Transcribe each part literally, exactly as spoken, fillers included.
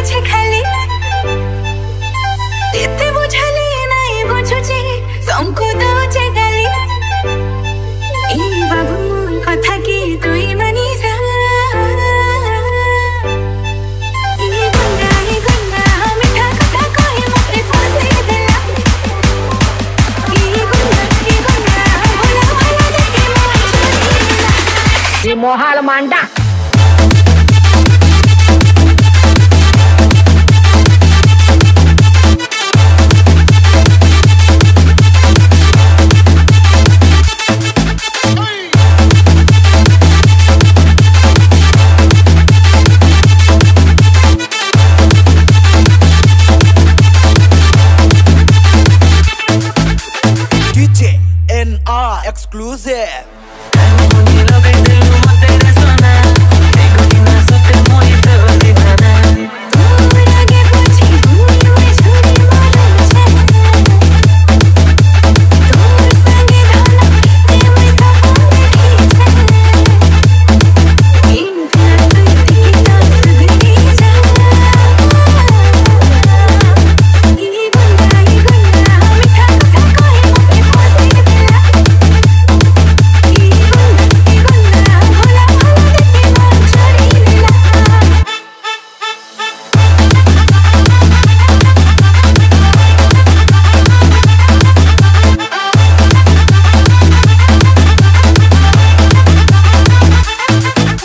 बुझे खाली एते बुझाली नहीं बुझुची संको दउचे गाली ए बाबू कथा की तुई मानी जा ए गुंडा ए गुंडा मिठा कथा कहे मते फसे देला ए गुंडा ए गुंडा भोला भोला देखे मोर चोरी ये मोहाल मांडा exclusive.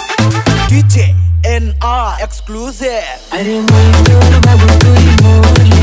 Exclusive. अरे मोई तोर बाबू तुई मोर